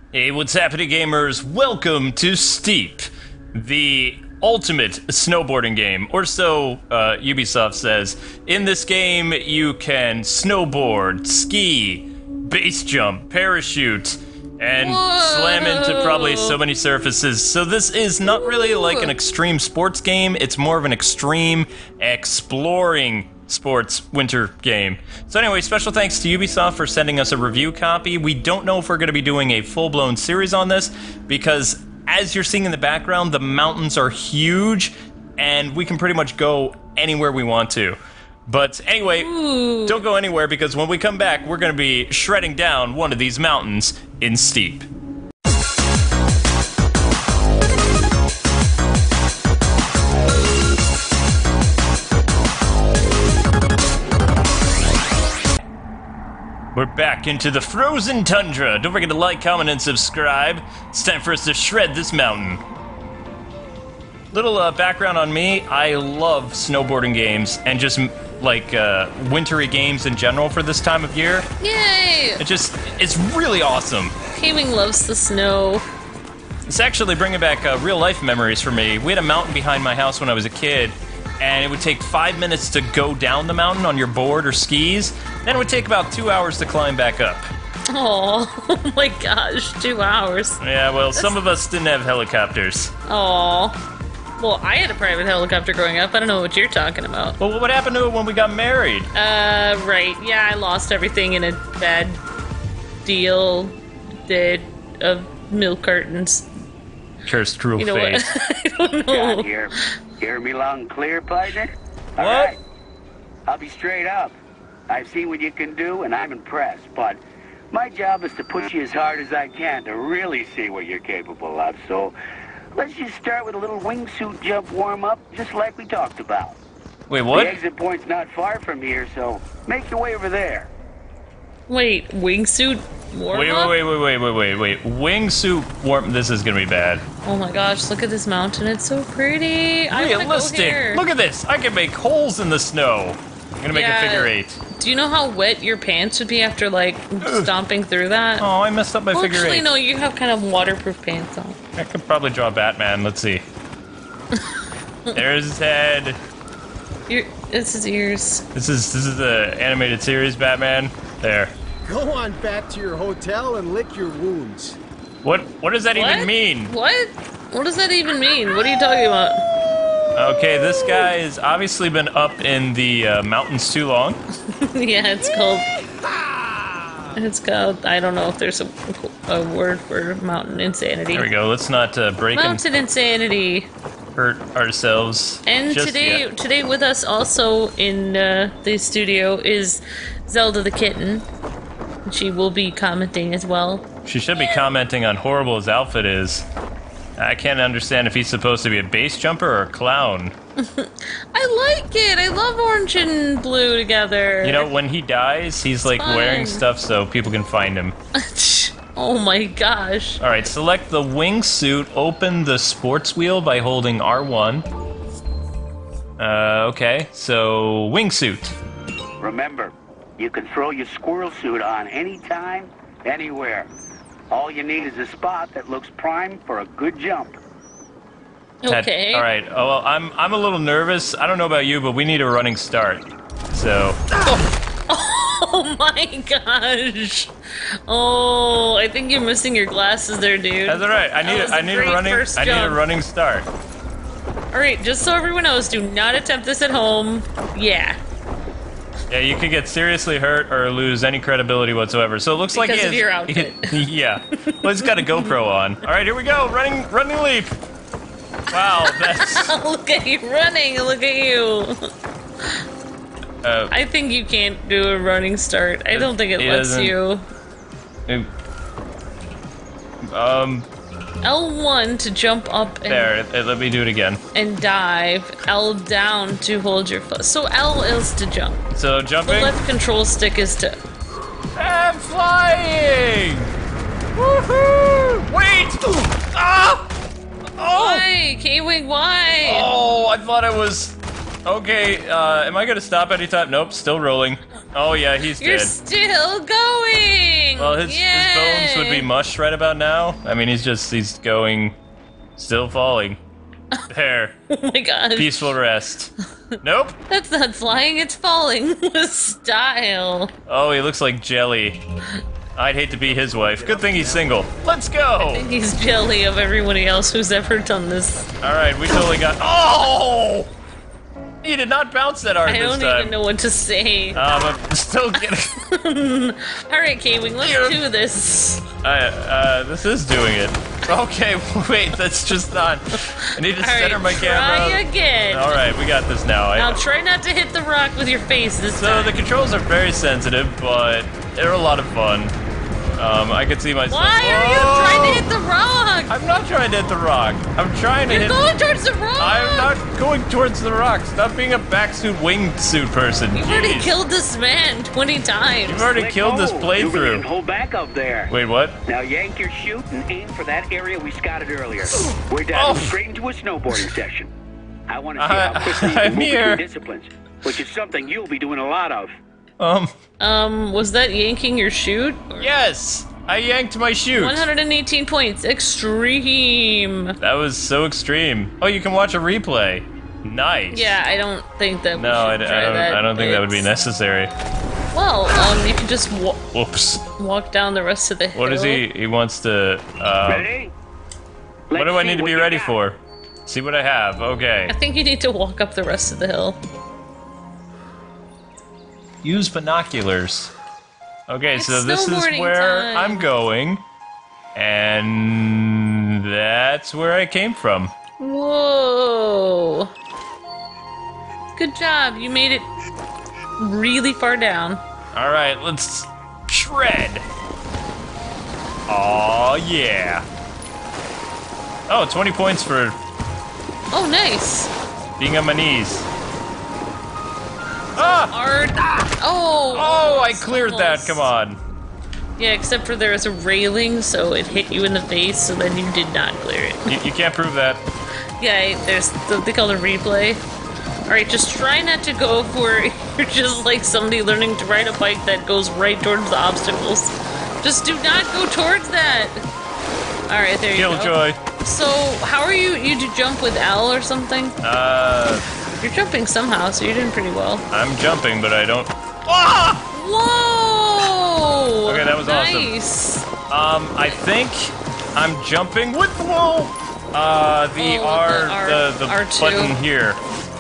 Hey, what's happening, gamers? Welcome to Steep, the ultimate snowboarding game, or so Ubisoft says. In this game, you can snowboard, ski, base jump, parachute, and slam into probably so many surfaces. So this is not really like an extreme sports game, it's more of an extreme exploring sports winter game. So anyway, special thanks to Ubisoft for sending us a review copy. We don't know if we're going to be doing a full-blown series on this, because as you're seeing in the background, the mountains are huge, and we can pretty much go anywhere we want to. But anyway, don't go anywhere, because when we come back, we're going to be shredding down one of these mountains in Steep. We're back into the frozen tundra. Don't forget to like, comment, and subscribe. It's time for us to shred this mountain. Little background on me. I love snowboarding games and just like wintry games in general for this time of year. Yay! It's really awesome. Kwings loves the snow. It's actually bringing back real life memories for me. We had a mountain behind my house when I was a kid, and it would take 5 minutes to go down the mountain on your board or skis. Then it would take about 2 hours to climb back up. Oh my gosh, 2 hours. Yeah, well, some of us didn't have helicopters. Oh. Well, I had a private helicopter growing up. I don't know what you're talking about. Well, what happened to it when we got married? Right. Yeah, I lost everything in a bad deal of milk cartons. Cursed cruel You know fate. what? I don't know. God, hear me loud and clear, partner? What? All right. I'll be straight up. I've seen what you can do, and I'm impressed, but my job is to push you as hard as I can to really see what you're capable of, so let's just start with a little wingsuit jump warm-up, just like we talked about. Wait, what? The exit point's not far from here, so make your way over there. Wait, wingsuit warm up? Wait. Wingsuit warm. This is gonna be bad. Oh my gosh, look at this mountain. It's so pretty. I wanna go Realistic. here. Look at this. I can make holes in the snow. I'm gonna make a figure eight. Do you know how wet your pants would be after, like, stomping through that? Oh, I messed up my Well, figure actually, eight. no, you have kind of waterproof pants on. I could probably draw Batman. Let's see. There's his head. This is ears. This is the animated series Batman. There. Go on back to your hotel and lick your wounds. What does that even mean? What? What does that even mean? What are you talking about? Okay, this guy has obviously been up in the mountains too long. Yeah, it's called, I don't know if there's a word for mountain insanity. There we go. Let's not break Mountain insanity. and hurt ourselves. And just today, yet. today with us also in the studio is Zelda the kitten. She will be commenting as well. She should be commenting on horrible his outfit is. I can't understand if he's supposed to be a base jumper or a clown. I like it. I love orange and blue together. You know, when he dies, he's like wearing stuff so people can find him. Oh my gosh. All right, select the wingsuit. Open the sports wheel by holding R1. Okay, so wingsuit. Remember, you can throw your squirrel suit on anytime, anywhere. All you need is a spot that looks prime for a good jump. Okay. All right. Oh, well, I'm a little nervous. I don't know about you, but we need a running start. So. Oh my gosh. Oh, I think you're missing your glasses there, dude. That's all right. I need a running start. All right, just so everyone knows, do not attempt this at home. Yeah. Yeah, you could get seriously hurt or lose any credibility whatsoever. So it looks like Because of your outfit. Yeah. Well, he's got a GoPro on. All right, here we go. Running leap. Wow, that's. Look at you running. Look at you. I think you can't do a running start. I don't think it lets you. L1 to jump up and let me do it again. and dive. L down to hold your foot. So L is to jump. So The jumping. left control stick is to. I'm flying! Woohoo! Wait! Ah! Oh! Why? K-Wing, why? Oh, I thought I was Okay, am I gonna stop anytime? Nope, still rolling. Oh yeah, he's You're dead. still going! Well, his bones would be mush right about now. I mean, he's going, still falling. There. Oh my god. Peaceful rest. Nope. That's not flying, it's falling with style. Oh, he looks like jelly. I'd hate to be his wife. Good thing he's single. Let's go! He's jelly of everybody else who's ever done this. Alright, we totally got. Oh! He did not bounce that hard I this don't time. even know what to say. I'm still getting. Alright, Kwings, let's do this. This is doing it. Okay, wait, that's just not. I need to center my camera. Try again. Alright, we got this now. Now try not to hit the rock with your face this time. So the controls are very sensitive, but they're a lot of fun. I could see myself. Why are you trying to hit the rock? I'm not trying to hit the rock. I'm trying to You're hit. going towards the rock. I'm not going towards the rock. Stop being a backsuit wingsuit person. You've already killed this man 20 times. You've already killed this You really playthrough. didn't hold back up there. Wait, what? Now yank your chute and aim for that area we scouted earlier. We're diving straight into a snowboarding session. I want to see how quickly you can move between disciplines, which is something you'll be doing a lot of. Was that yanking your chute? Yes! I yanked my chute. 118 points. Extreme. That was so extreme. Oh, you can watch a replay. Nice. Yeah, I don't think that we No, I should try that. don't think that would be It's- necessary. Well, you can just Whoops. walk down the rest of the hill. What is he? He wants to. Ready? What do I need to be ready for? See what I have. Okay. I think you need to walk up the rest of the hill. Use binoculars. Okay, It's so this is snowboarding where time. I'm going, and that's where I came from. Whoa. Good job. You made it really far down. All right, let's shred. Oh yeah. Oh, 20 points for Oh, nice. being on my knees. Ah! Oh. Oh, I cleared that. almost. Come on. Yeah, except for there was a railing, so it hit you in the face, so then you did not clear it. You can't prove that. Yeah, there's they call it a replay. Alright, just try not to go for you're just like somebody learning to ride a bike that goes right towards the obstacles. Just do not go towards that. Alright, there you go. Killjoy. So, how are you? You do jump with L or something? You're jumping somehow, so you're doing pretty well. I'm jumping, but I don't. Ah! Whoa! Okay, that was awesome. Nice. I think I'm jumping with whoa. The the R2. button here.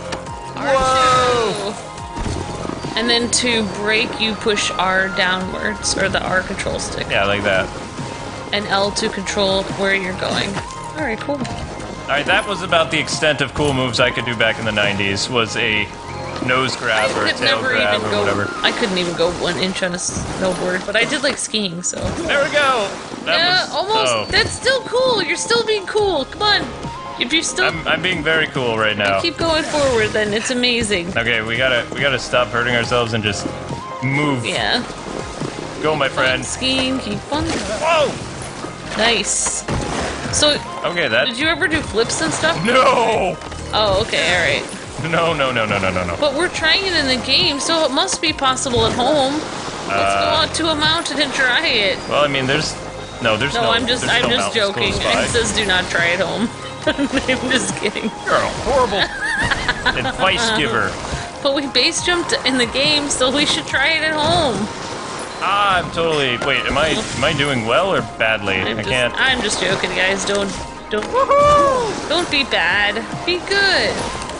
Whoa! And then to brake, you push R downwards, or the R control stick. Yeah, like that. And L to control where you're going. Alright, cool. Alright, that was about the extent of cool moves I could do back in the 90s, was a nose grab or a tail grab or whatever. I couldn't even go 1 inch on a snowboard, but I did like skiing, so. There we go! That was, almost. oh. That's still cool. You're still being cool. Come on. If you still I'm being very cool right now. keep going forward, then it's amazing. Okay, we gotta stop hurting ourselves and just move. Yeah. Go, my Fun friend. skiing. Keep fun. Whoa! Nice. So, Okay, that. did you ever do flips and stuff? No! Oh, okay. All right. No. But we're trying it in the game, so it must be possible at home. Let's go out to a mountain and try it. Well, I mean, there's no. I'm just mountains joking. close by. It says do not try at home. I'm just kidding. You're a horrible advice giver. But we base jumped in the game, so we should try it at home. I'm totally. Wait, am I doing well or badly? I can't. I'm just joking, guys. Don't be bad. Be good.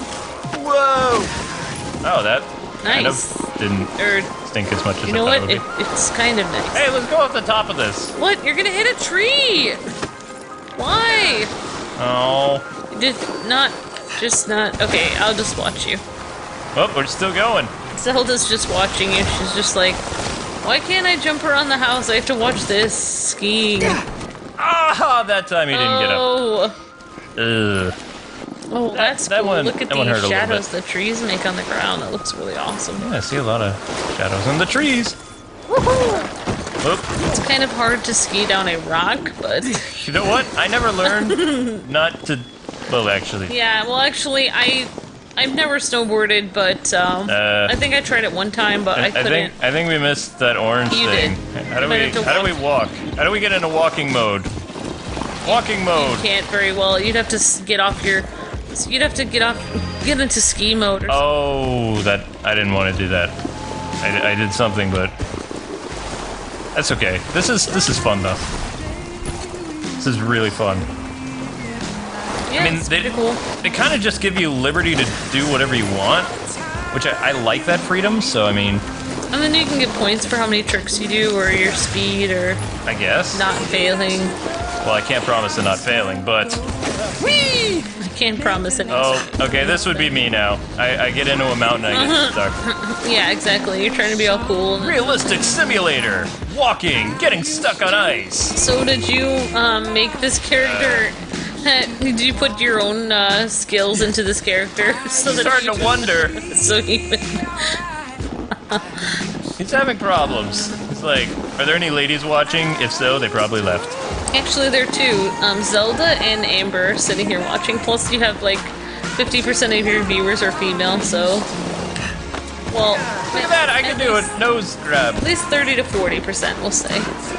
Whoa! Oh, that kind Nice. of didn't Or stink as much as you know I thought what? it would be. It's kind of nice. Hey, let's go off the top of this. What? You're gonna hit a tree? Why? Oh. Just not. Okay, I'll just watch you. Oh, we're still going. Zelda's just watching you. She's just like, why can't I jump around the house? I have to watch this skiing. Ah, that time he didn't get up. Oh. Ugh. Oh, that's that cool. one- Look at that one hurt a the little shadows bit. the trees make on the ground. That looks really awesome. Yeah, I see a lot of shadows in the trees. Whoop. It's kind of hard to ski down a rock, but You know what? I never learned not to. Well, actually. yeah. Well, actually, I I've never snowboarded, but I think I tried it one time, but I couldn't. I think we missed that orange You thing. did. How do we walk? How do we get into walking mode? Walking mode. You can't very well. You'd have to get off your. You'd have to get into ski mode. Or Oh, that I didn't want to do that. I did something, but that's okay. This is fun though. This is really fun. Yeah, I mean, it's pretty cool. They kind of just give you liberty to do whatever you want, which I like that freedom. So I mean, And then you can get points for how many tricks you do, or your speed, or I guess. not failing. Well, I can't promise to not failing, but. Whee! I can't promise anything. Oh, okay. This would be me now. I get into a mountain, I get stuck. Yeah, exactly. You're trying to be all cool. Realistic simulator. Walking, getting stuck on ice. So did you make this character? Did you put your own skills into this character? So that Starting to wonder. So you He's having problems. He's like, are there any ladies watching? If so, they probably left. Actually, there are two. Zelda and Amber sitting here watching. Plus, you have like 50% of your viewers are female. So, well, Look at that, I can do a nose grab. At least 30 to 40%, we'll say.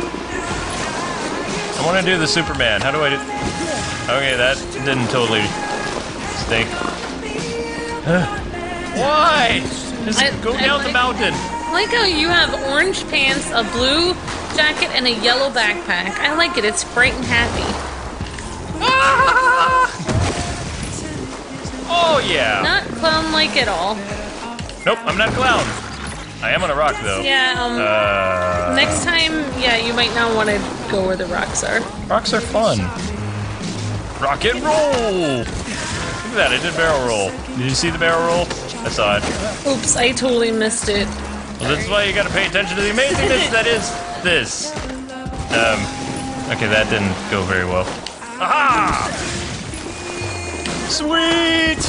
I want to do the Superman. How do I do? Okay, that didn't totally stink. Why? Just go down the mountain. I like how you have orange pants, a blue jacket, and a yellow backpack. I like it. It's bright and happy. Ah! Oh yeah. Not clown-like at all. Nope, I'm not a clown. I am on a rock though. Yeah. Next time, yeah, you might not want to go where the rocks are. Rocks are fun. Rock and roll! Look at that, I did barrel roll. Did you see the barrel roll? I saw it. Oops, I totally missed it. Well, this is why you gotta pay attention to the amazingness that is this. Okay, that didn't go very well. Aha! Sweet!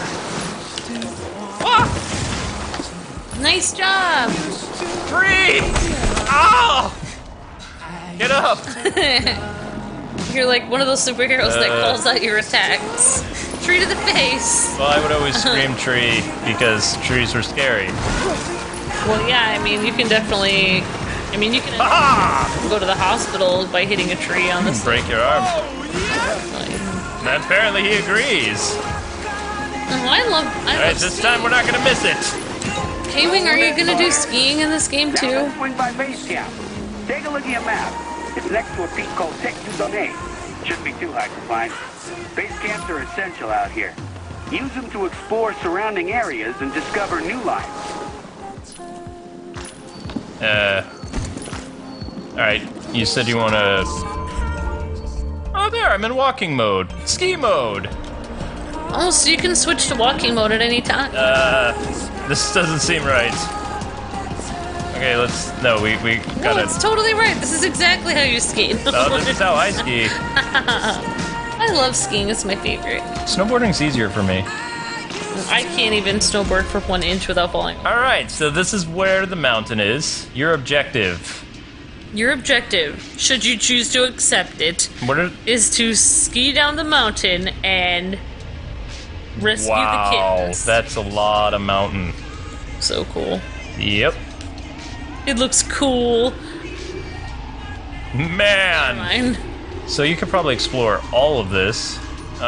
Ah! Nice job! Free! Oh! Get up! You're like one of those superheroes that calls out your attacks. Tree to the face! Well, I would always scream tree because trees were scary. Well, yeah, I mean, you can definitely... I mean, you can go to the hospital by hitting a tree on this. Break your arm. And apparently he agrees. Alright, this time we're not gonna miss it. K-Wing, are you gonna do skiing in this game too? Now let's swing by base camp. Take a look at your map. It's next to a peak called Texas-Donay. Shouldn't be too hard to find. Base camps are essential out here. Use them to explore surrounding areas and discover new life. Alright, you said you wanna... Oh, there, I'm in walking mode. Ski mode. Oh, so you can switch to walking mode at any time. This doesn't seem right. Okay, let's... No, we No, gotta... it's totally right. This is exactly how you ski. Oh, this is how I ski. I love skiing. It's my favorite. Snowboarding's easier for me. I can't even snowboard for 1 inch without falling. Alright, so this is where the mountain is. Your objective. Your objective, should you choose to accept it, is to ski down the mountain and rescue the kittens. That's a lot of mountain. So cool. Yep. It looks cool. Man! Fine. So you could probably explore all of this.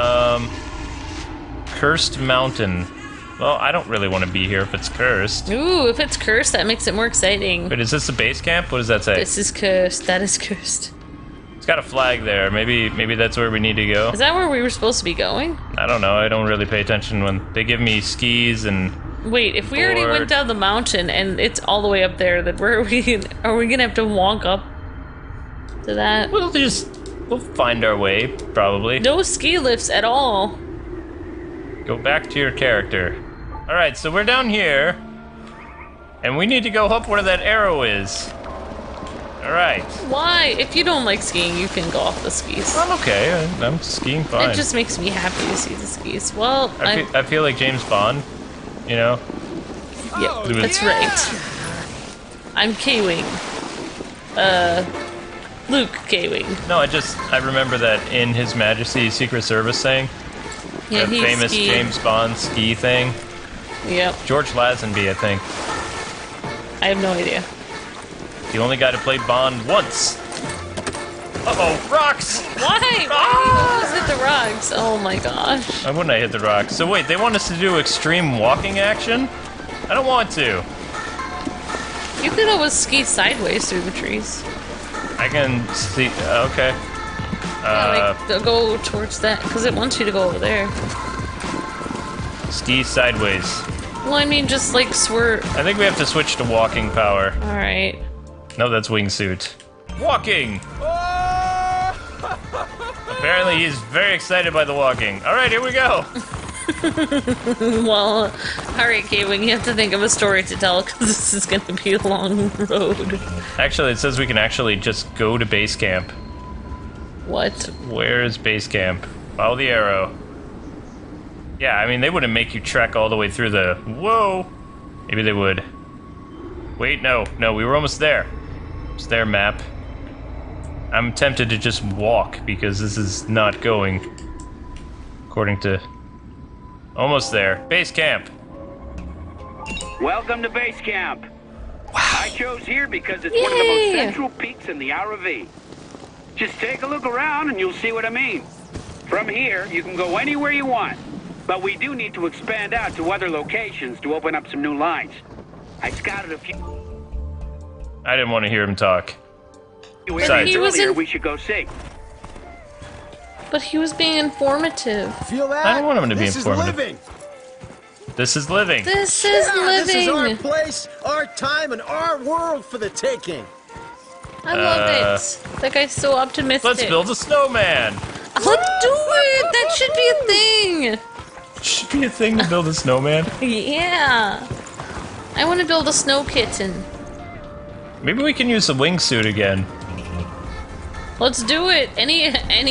Cursed Mountain. Well, I don't really want to be here if it's cursed. Ooh, if it's cursed, that makes it more exciting. Wait, is this the base camp? What does that say? This is cursed. That is cursed. It's got a flag there. Maybe that's where we need to go. Is that where we were supposed to be going? I don't know. I don't really pay attention when they give me skis and... Wait, if we already went down the mountain and it's all the way up there, then where are we? Are we gonna have to walk up to that? We'll find our way, probably. No ski lifts at all. Go back to your character. Alright, so we're down here. And we need to go up where that arrow is. Alright. Why? If you don't like skiing, you can go off the skis. I'm okay. I'm skiing fine. It just makes me happy to see the skis. Well, I feel like James Bond, you know? Yeah, that's right. I'm K-Wing. Luke K-Wing. No, I remember that in His Majesty's Secret Service saying. Yeah, That he's famous ski. James Bond ski thing. Yep. George Lazenby, I think. I have no idea. The only guy to play Bond once. Uh-oh, rocks! Why? Why do you always hit the rocks? Oh my gosh. Why wouldn't I hit the rocks? So wait, they want us to do extreme walking action? I don't want to. You could always ski sideways through the trees. I can see. Okay. Yeah, like, go towards that, because it wants you to go over there. Ski sideways. Well, I mean, just like swerve. I think we have to switch to walking power. Alright. No, that's wingsuit. Walking! Apparently he's very excited by the walking. Alright, here we go! Well, alright, K-Wing, you have to think of a story to tell, because this is going to be a long road. Actually, it says we can actually just go to base camp. What? Where is base camp? Follow the arrow. Yeah, I mean, they wouldn't make you trek all the way through the... Whoa! Maybe they would. Wait, no. No, we were almost there. It's their map. I'm tempted to just walk, because this is not going according to... Almost there. Base camp. Welcome to base camp. Wow. I chose here because it's one of the most central peaks in the RV. Just take a look around and you'll see what I mean. From here, you can go anywhere you want. But we do need to expand out to other locations to open up some new lines. I scouted a few... I didn't want to hear him talk. Besides, he was earlier in- we should go see. But he was being informative. Feel that? I don't want him to be this informative. Is living. This is living. This is living. This is our place, our time, and our world for the taking. I love it. That guy's so optimistic. Let's build a snowman. Let's do it. That should be a thing. Should be a thing to build a snowman. Yeah. I want to build a snow kitten. Maybe we can use the wingsuit again. Let's do it. Any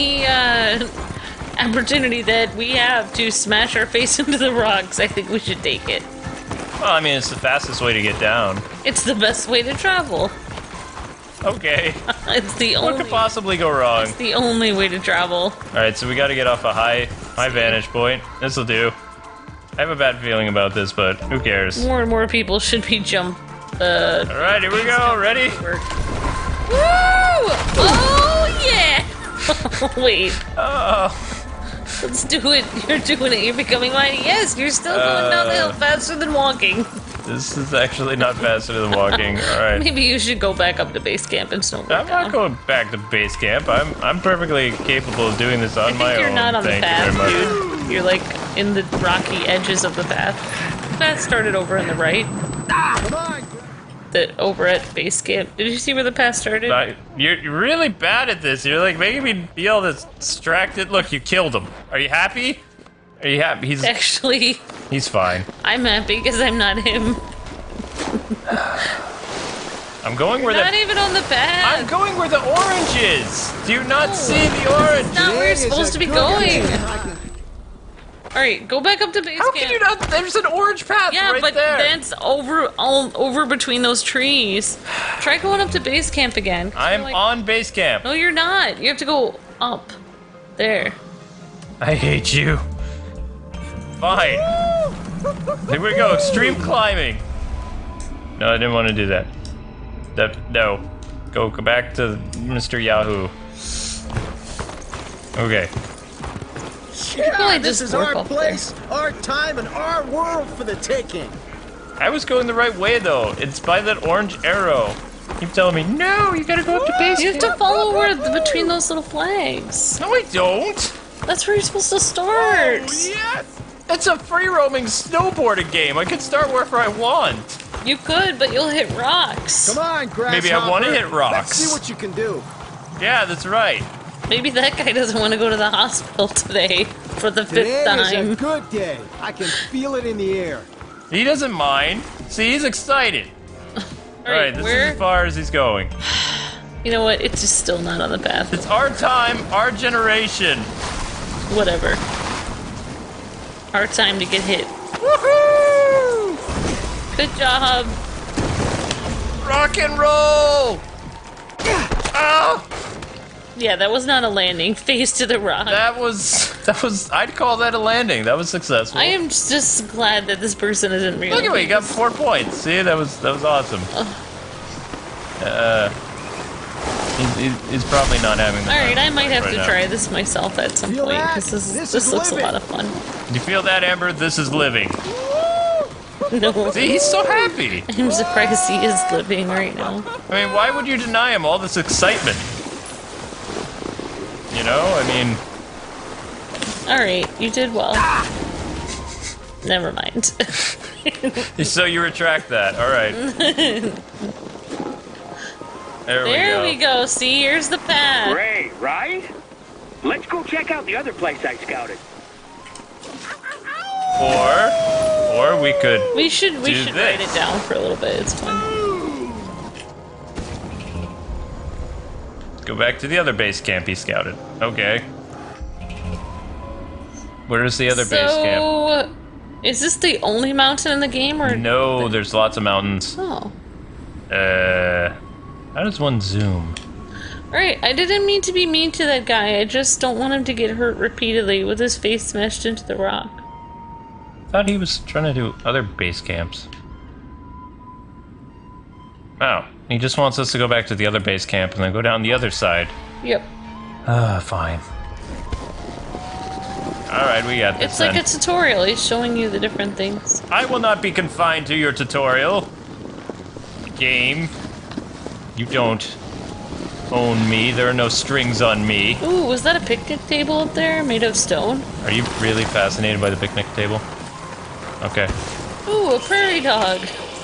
opportunity that we have to smash our face into the rocks, I think we should take it. Well, I mean, it's the fastest way to get down. It's the best way to travel. Okay. It's the What only. could possibly go wrong? It's the only way to travel. Alright, so we gotta get off a high vantage point. This'll do. I have a bad feeling about this, but who cares? More and more people should be Alright, here we go. Ready? Woo! Oh yeah! Wait, Oh. let's do it. You're doing it. You're becoming mighty. Yes, you're still going down the hill faster than walking. This is actually not faster than walking. Alright. Maybe you should go back up to base camp and snowboard. I'm not going back to base camp. I'm perfectly capable of doing this on my own. You're not on the Thank path, you very much. dude. You're like in the rocky edges of the path. That started over on the right. Come on. Over at base camp. Did you see where the path started? You're really bad at this. You're like making me feel distracted. Look, you killed him. Are you happy? Are you happy? Actually, He's fine. I'm happy because I'm not him. I'm going where Not the even on the path. I'm going where the orange is. Do you not see the orange? Not where you're Today is supposed a to be good going. day. I can- Alright, go back up to base How camp. can you not? There's an orange path Yeah, right but there. that's over between those trees. Try going up to base camp again. I'm Like- on base camp. No, you're not. You have to go up. There. I hate you. Fine. Here we go. Extreme climbing. No, I didn't want to do that. No. Go back to Mr. Yahoo. Okay. Really this just is work our up place, our time, and our world for the taking. I was going the right way though. It's by that orange arrow. Keep telling me, no, you gotta go up to base You have camp. to follow between those little flags. No, I don't. That's where you're supposed to start. Oh, yes. It's a free roaming snowboarding game. I can start wherever I want. You could, but you'll hit rocks. Come on, grasshopper. Maybe I wanna hit rocks. Let's see what you can do. Yeah, that's right. Maybe that guy doesn't want to go to the hospital today for the Today fifth is a time. good day. I can feel it in the air. He doesn't mind. See, he's excited. Alright, this is as far as he's going. You know what? It's just still not on the path. It's our time, our generation. Whatever. Our time to get hit. Woohoo! Good job. Rock and roll! Oh! Yeah, that was not a landing. Face to the rock. That was. I'd call that a landing. That was successful. I am just glad that this person isn't real. Look at me, you got 4 points. See, that was awesome. He's probably not having the Alright, I time might have right to now. try this myself at some Feel point, that? because This this is looks a living. lot of fun. You feel that, Amber? This is living. No, See, he's so happy. I'm surprised he is living right now. I mean, why would you deny him all this excitement? You know, I mean... Alright, you did well. Never mind. So you retract that. All right. There we go. See, here's the path. Great, right? Let's go check out the other place I scouted. Or we could. We should this. write it down for a little bit. It's fun. Go back to the other base camp he scouted. Okay. Where is the other base camp? So, is this the only mountain in the game, or No, there's lots of mountains. Oh, How does one zoom? alright. I didn't mean to be mean to that guy. I just don't want him to get hurt repeatedly with his face smashed into the rock. I thought he was trying to do other base camps. Oh, he just wants us to go back to the other base camp and then go down the other side. Yep. Fine. Alright, we got this It's like then. a tutorial. He's showing you the different things. I will not be confined to your tutorial. Game. You don't own me. There are no strings on me. Ooh, was that a picnic table up there made of stone? Are you really fascinated by the picnic table? Okay. Ooh, a prairie dog.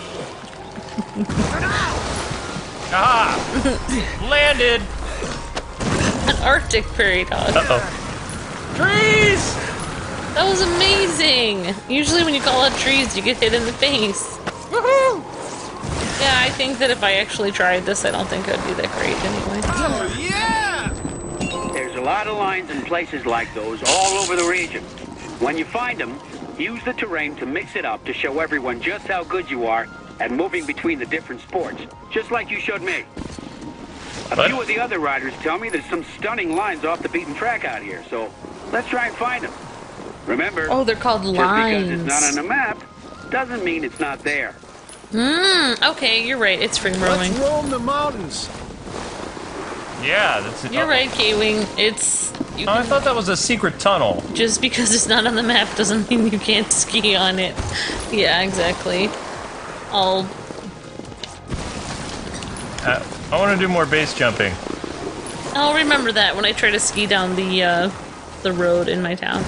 Ah! Landed! An Arctic prairie dog. Uh-oh. Trees! That was amazing! Usually when you call out trees, you get hit in the face. Woohoo! Yeah, I think that if I actually tried this, I don't think it would be that great anyway. Oh, yeah! There's a lot of lines and places like those all over the region. When you find them, use the terrain to mix it up to show everyone just how good you are at moving between the different sports, just like you showed me. A What? few of the other riders tell me there's some stunning lines off the beaten track out here, so let's try and find them. Remember, Oh, they're called just lines. because it's not on the map doesn't mean it's not there. Okay, you're right. It's free roaming. Let's roam the mountains. Yeah, that's it. You're right, K-Wing. It's... You Oh, I can, thought that was a secret tunnel. just because it's not on the map doesn't mean you can't ski on it. Yeah, exactly. I want to do more base jumping. I'll remember that when I try to ski down the road in my town.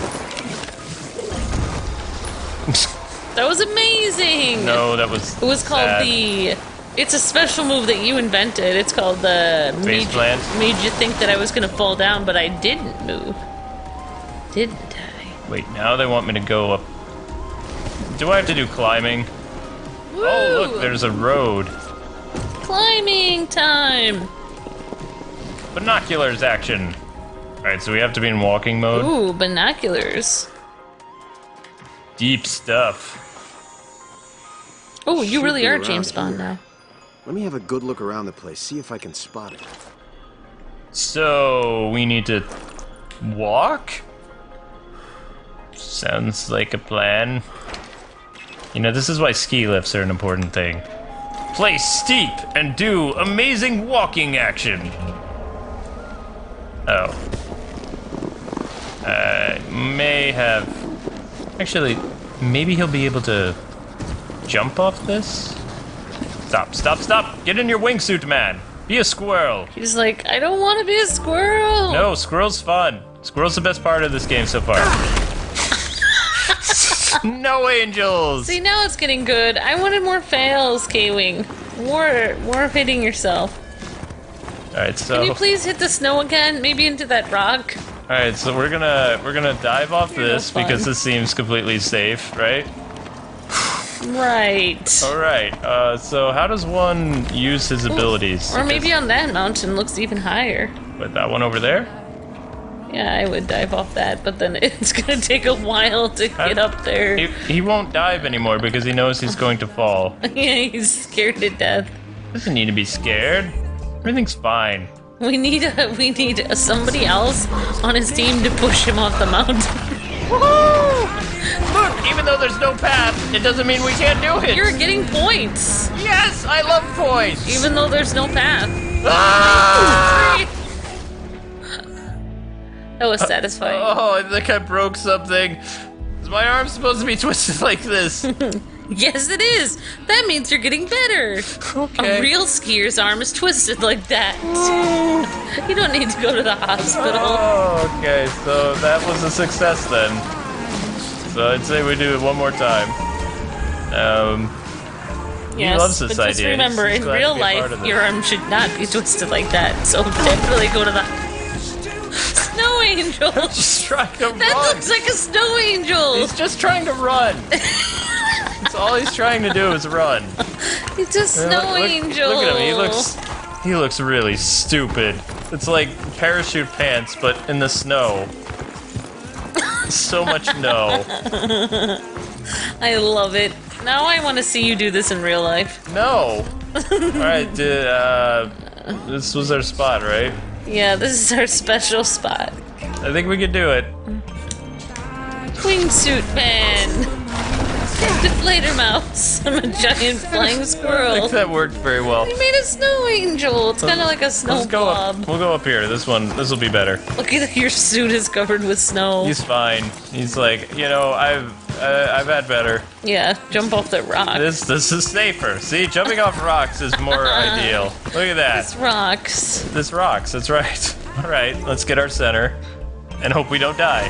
That was amazing! No, that was. It was called sad. the... It's a special move that you invented. It's called the... Base plant? Made you think that I was gonna fall down, but I didn't move. Didn't I? Wait, now they want me to go up. Do I have to do climbing? Woo! Oh, look, there's a road. Climbing time! Binoculars action. Alright, so we have to be in walking mode. Ooh, binoculars. Deep stuff. Oh, you Should really be are around James Bond here. now. Let me have a good look around the place, see if I can spot it. So, we need to walk? Sounds like a plan. You know, this is why ski lifts are an important thing. Play steep and do amazing walking action. Oh. May have... Actually, maybe he'll be able to jump off this? Stop, stop, stop! Get in your wingsuit, man! Be a squirrel! He's like, I don't want to be a squirrel! No, squirrel's fun. Squirrel's the best part of this game so far. No angels! See, now it's getting good. I wanted more fails, K-Wing. More hitting yourself. Alright, so... Can you please hit the snow again? Maybe into that rock? Alright, so we're gonna dive off You're no this fun. because this seems completely safe, right? Right. Alright, so how does one use his abilities? Or maybe on that mountain looks even higher. With that one over there? Yeah, I would dive off that, but then it's gonna take a while to get up there. He won't dive anymore because he knows he's going to fall. Yeah, he's scared to death. Doesn't need to be scared. Everything's fine. We need somebody else on his team to push him off the mountain. Woohoo! Look, even though there's no path, it doesn't mean we can't do it. You're getting points, Yes, I love points. even though there's no path. Ah! That was satisfying. Oh, I think I broke something. Is my arm supposed to be twisted like this? Yes, it is. That means you're getting better. Okay. A real skier's arm is twisted like that. You don't need to go to the hospital. Oh, okay, so that was a success then. So I'd say we do it one more time. He loves this but just idea. remember, He's in glad to real be a part life, of this. your arm should not be twisted like that. So definitely go to the snow angel. Just trying to That run. looks like a snow angel. He's just trying to run. That's all he's trying to do is run. It's a snow angel. Look at him. He looks really stupid. It's like parachute pants, but in the snow. So much no. I love it. Now I want to see you do this in real life. No. All right. This was our spot, right? Yeah, this is our special spot. I think we could do it. Wingsuit man. Deflator mouse. I'm a giant flying I squirrel. think that worked very well. You made a snow angel. It's kind of like a snow Let's go blob. up. We'll go up here. This will be better. Look at your suit is covered with snow. He's fine. He's like, I've had better. Yeah, jump off the rock. This is safer. See, jumping off rocks is more ideal. Look at that. This rocks. This rocks. That's right. All right, let's get our center and hope we don't die.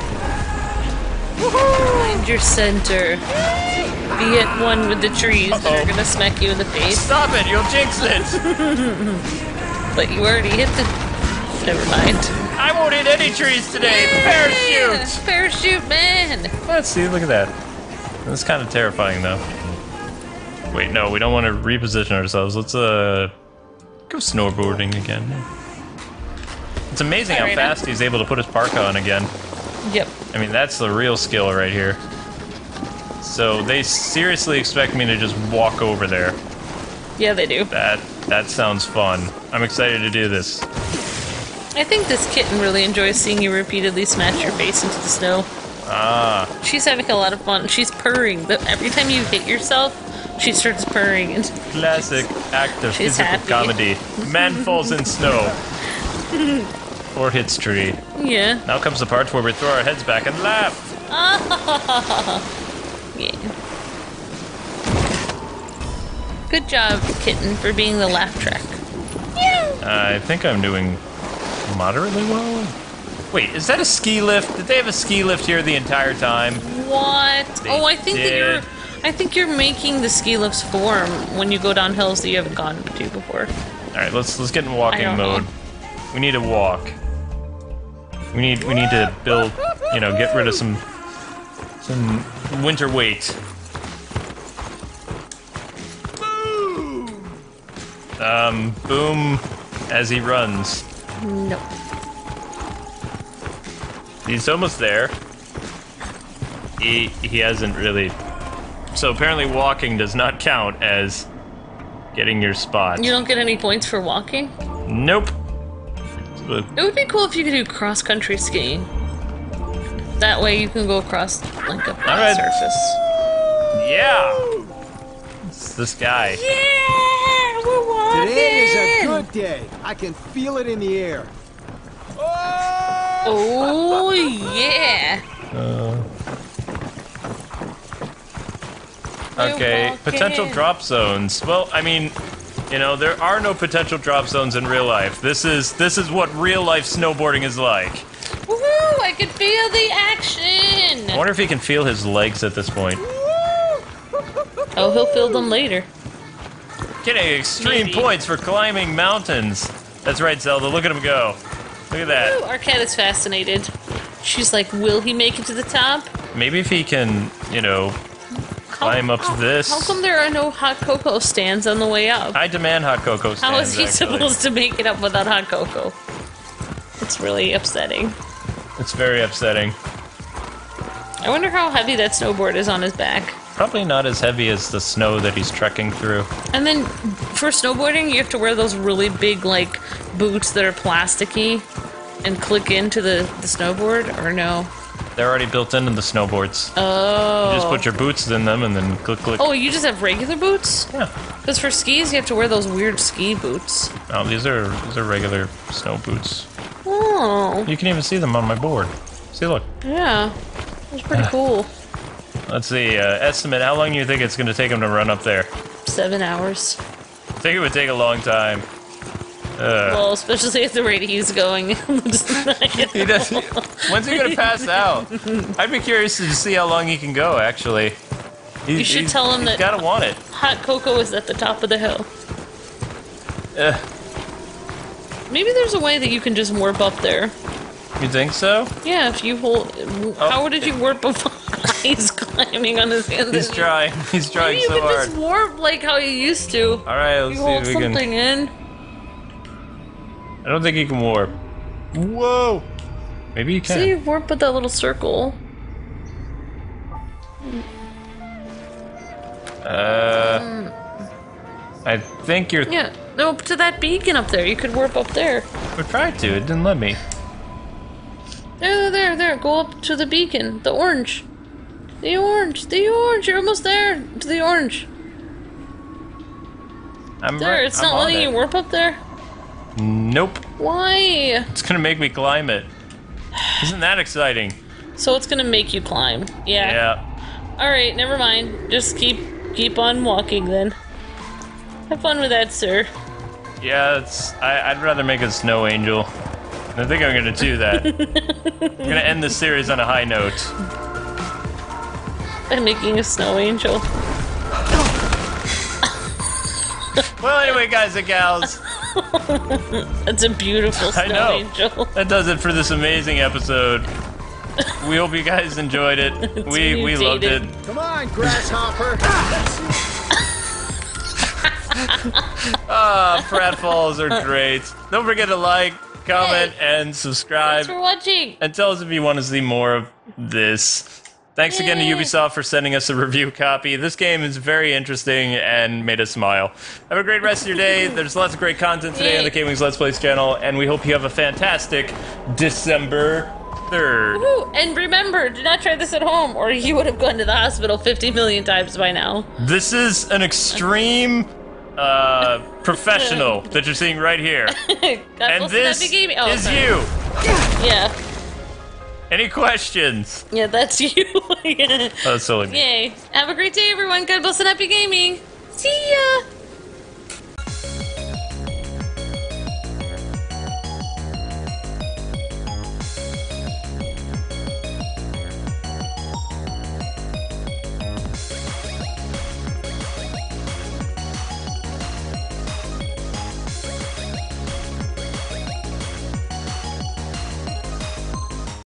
Find your center. Be at one with the trees that are gonna smack you in the face. Stop it! You'll jinx it. But you already hit the. Never mind. I won't hit any trees today. Parachute. Parachute man! Let's see. Look at that. That's kind of terrifying, though. Wait, no, we don't want to reposition ourselves. Let's go snowboarding again. It's amazing how fast he's able to put his parka on again. Yep. I mean, that's the real skill right here. So they seriously expect me to just walk over there. Yeah, they do. That sounds fun. I'm excited to do this. I think this kitten really enjoys seeing you repeatedly smash your face into the snow. Ah, She's having a lot of fun. She's purring. Every time you hit yourself, she starts purring. And classic act of She's physical happy. comedy. Man falls in snow. Or hits tree. yeah. Now comes the part where we throw our heads back and laugh. Yeah. Good job, kitten, for being the laugh track. I think I'm doing moderately well. Wait, is that a ski lift? Did they have a ski lift here the entire time? What? They Oh, I think did. I think you're making the ski lifts form when you go down hills that you haven't gone to before. All right, let's get in I walking don't know. mode. We need to walk. We need to build, get rid of some winter weight. Boom as he runs. No. He's almost there. He hasn't really. So apparently walking does not count as getting your spot. You don't get any points for walking? Nope. It would be cool if you could do cross-country skiing. That way you can go across like a flat Alright. surface. Yeah. It's this guy. Yeah, we're walking. Today is a good day. I can feel it in the air. Oh yeah. Okay, walking. potential drop zones. Well, I mean, there are no potential drop zones in real life. This is what real life snowboarding is like. Woohoo! I can feel the action. I wonder if he can feel his legs at this point. Oh, he'll feel them later. Getting extreme Maybe. points for climbing mountains. That's right, Zelda. Look at him go. Look at that. Ooh, our cat is fascinated. She's like, will he make it to the top? Maybe if he can, climb up to this. How come there are no hot cocoa stands on the way up? I demand hot cocoa stands. How is he actually. supposed to make it up without hot cocoa? It's really upsetting. It's very upsetting. I wonder how heavy that snowboard is on his back. Probably not as heavy as the snow that he's trekking through. And then for snowboarding, you have to wear those really big, like, boots that are plasticky and click into the snowboard, or no? They're already built into the snowboards. Oh. You just put your boots in them and then click, click. Oh, you just have regular boots? Yeah. Because for skis, you have to wear those weird ski boots. Oh, these are regular snow boots. Oh. You can even see them on my board. See, look. Yeah. That's pretty cool. Let's see, estimate, how long do you think it's going to take him to run up there? 7 hours. I think it would take a long time. Well, especially at the rate he's going. He does. When's he going to pass out? I'd be curious to see how long he can go, actually. You should tell him that he's gotta want it. hot cocoa is at the top of the hill. Maybe there's a way that you can just warp up there. You think so? Yeah, if you hold... How did you warp up? He's climbing on his hands. He's trying. He's trying Maybe so you can hard. just warp like how you used to. Alright, let's You see hold if we can... something in. I don't think he can warp. Whoa! Maybe he can. See, warp with that little circle. I think you're... Yeah, no, to that beacon up there. You could warp up there. We tried to, it didn't let me. There. Go up to the beacon. The orange. The orange. You're almost there. To the orange. It's not letting you warp up there? Nope. Why? It's gonna make me climb it. Isn't that exciting? So it's gonna make you climb. Yeah. Yeah. Alright, never mind. Just keep on walking then. Have fun with that, sir. Yeah, I'd rather make a snow angel. I think I'm gonna do that. I'm gonna end this series on a high note. By making a snow angel. Well, anyway, guys and gals. That's a beautiful snow I know. angel. That does it for this amazing episode. We hope you guys enjoyed it. We loved it. Come on, grasshopper. Pratfalls are great. Don't forget to like, comment, and subscribe. Thanks for watching. And tell us if you want to see more of this. Thanks again to Ubisoft for sending us a review copy. This game is very interesting and made us smile. Have a great rest of your day. There's lots of great content today on the Kwings Let's Plays channel, and we hope you have a fantastic December 3rd. Woo. And remember, do not try this at home, or you would have gone to the hospital 50 million times by now. This is an extreme professional that you're seeing right here. And this is you. Yeah. Any questions? Yeah, that's you. Oh, that's silly. Yay. Have a great day, everyone. God bless and happy gaming. See ya.